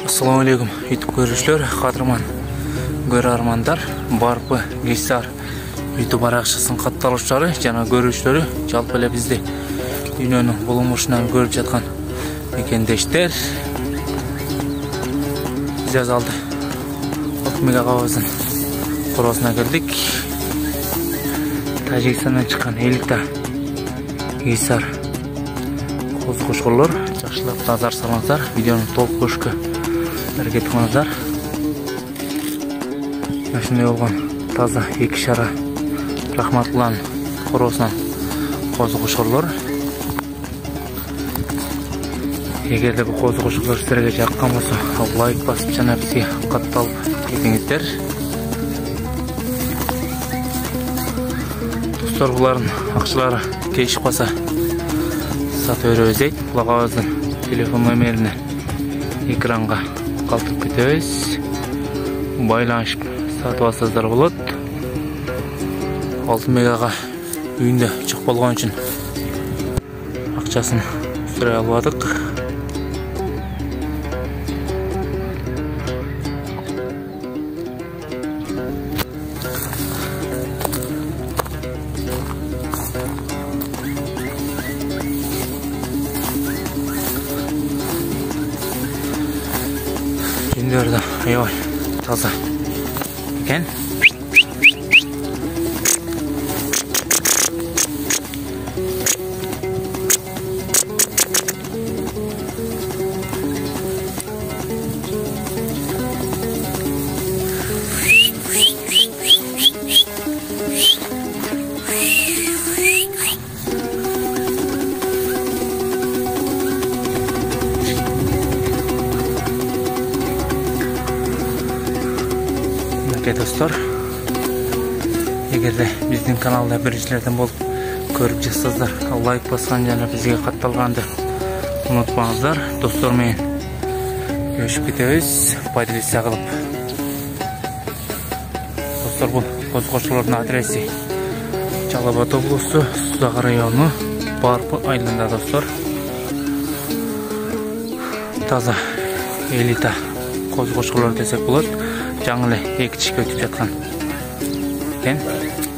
Assalamu alaikum YouTube көрүүчүлөр, кадырман көрөрмандар, Барпы Гейсар YouTube аракчысын катталуучулары жана көрүүчүлөрү, жалпы эле бизди дүйнөнүн булумушунан көрүп жаткан мекендештер. Биз алды Окмек агабыздын коросуна келдик. Тажикстандан чыккан Элита Гейсар коз кошкорлор. Жакшылап назар салыңыздар, видеону толук көрүшкө аракет кылыңыздар. Ушундай болгон таза эки шара рахматлан коросунан коз кошкорлор. Эгерде бул коз кошкорлор силерге жаккан болсо, лайк басып жана бизге катталып кетиңиздер. Достор, булардын акчалары тешип калса сатып беребиз. Булагабыздын телефон номерини экранга калтырып кетебиз. Байланышып сатып алсаңыздар болот. Алтын мегага үйүндө чык болгон үчүн акчасын сурай албадык. Жүндөрдө аябай таза экен. Достор, эгерде биздин каналда биринчилерден болуп көрүп жатсаңыздар, лайк баскан жана бизге катталганды унутпаңыздар. Достор менен көрүшүп кетебиз, поделиться кылып. Достор, бул коз кошкорлордун адреси Чал Абад облусу, Сузак району, Барпы айылында. Достор, таза элита коз кошкорлор десек болот. Жаңы эле эки чишке өтүп жаткан экен.